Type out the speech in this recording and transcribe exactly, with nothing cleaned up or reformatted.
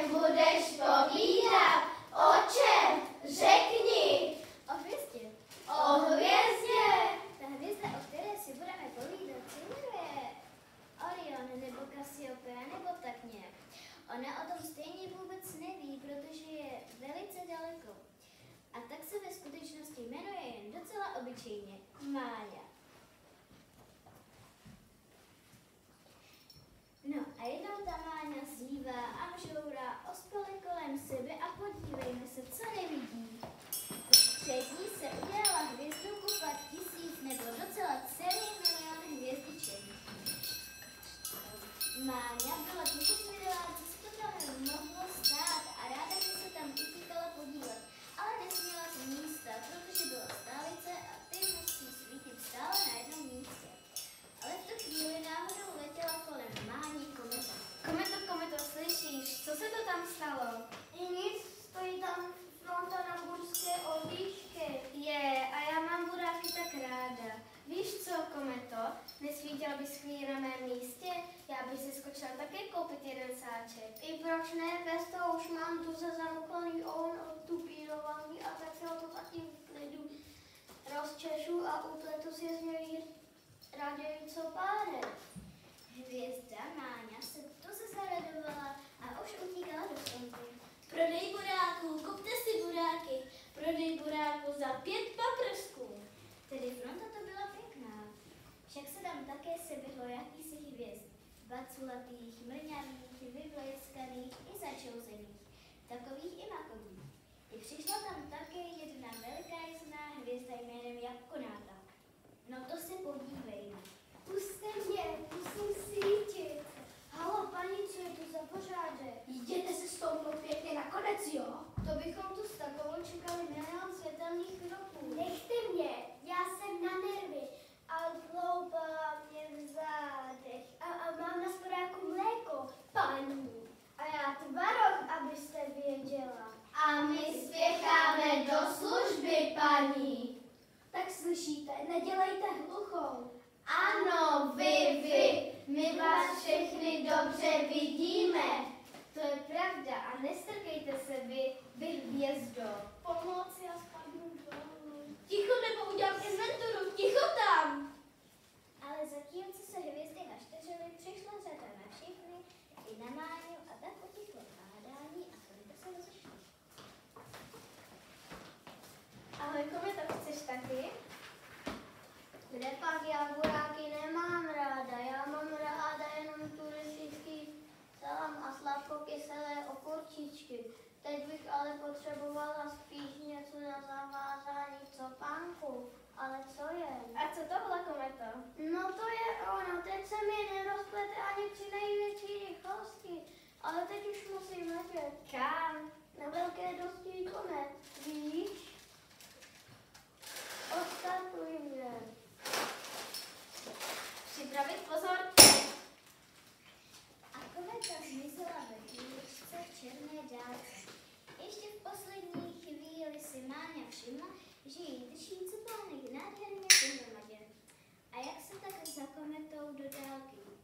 budeš povídat? O čem? Řekni. O hvězdě. O hvězdě. Ta hvězda, o které si budeme povídat, se jmenuje Orion nebo Cassiopeia nebo tak nějak. Ona o tom stejně vůbec neví, protože je velice daleko. A tak se ve skutečnosti jmenuje jen docela obyčejně Mája. No a jednou ta Máňa zívá a mžourá ospale kolem sebe a podívejme se, co nevidí. Před ní se udělala hvězdu kupat tisíc nebo docela celý milion hvězdiček. Máňa byla ticho zvědavá, co se to tam mohlo stát a ráda by se tam utíkala podívat, ale nesměla z místa, protože byla stálice a ty musí svítit stále na jednom místě. Ale v tu chvíli náhodou letěla kolem Máni kometa. Kometo, kometo, slyšíš, co se to tam stalo? I nic, stojí tam fronta na burské odlišky. Je, a já mám buráky tak ráda. Víš co, kometo, nesvítila bys chvíli na mém místě? Já bych si skočila také koupit jeden sáček. I proč ne, bez toho už mám tu se zamklený on odtupírovaný a tak se ho to taky v klidu rozčešu a upletu si z něj raději co párek. Hvězda Máňa se to se zaradovala a už utíkala do fronty. Prodej buráků, kupte si buráky. Prodej buráků za pět paprsků. Tedy fronta to byla pěkná. Však se tam také seběhlo jakýsi hvězd. Vaculatých, mrňavých, vyvleskaných i začouzených. Takových i makových. I přišla tam také jedna veliká jasná hvězda jménem Jabkonáta. No to se podívejme. Puste mě, musím svítit. Halo, paní, co je tu za pořádek? Jděte se stoupnout pěkně na konec, jo? To bychom tu s takovou čekali milion světelných roků. Nechte mě, já jsem na nervy a dloubá mě v zádech a, a mám na sporáku mléko, paní. A já tvaroh, abyste věděla. A my spěcháme do služby, paní. Tak slyšíte, nedělejte hluchou. Ano, vy, vy, my vás všechny dobře vidíme. To je pravda a nestrkejte se vy, vy hvězdo. Pomoci a spadnu dolů. Ticho, nebo udělám inventuru, ticho tam. Ale zatímco se hvězdy naštěřily, přišla řada na všechny, i na Máňu a tak utichlo hádání a fronta se rozešla. Ahoj, kometo, chceš taky? Kde pak, já buráky nemám ráda, já mám ráda jenom turistický salám a sladkokyselé okurčičky. Teď bych ale potřebovala spíš něco na zavázání copánku. Ale co je? A co tohle, kometo? No to je ono, teď se mi nerozplete ani při největší rychlosti. Ale teď už musím letět. Kam? Na velké dosti komet, víš? Odstartuj mě. Připravit pozor. A kometa zmizela ve chvíličce v černé dálce. Ještě v poslední chvíli si Máňa všimla, že jí drží copánek nádherně pohromadě. A jak se tak za kometou do dálky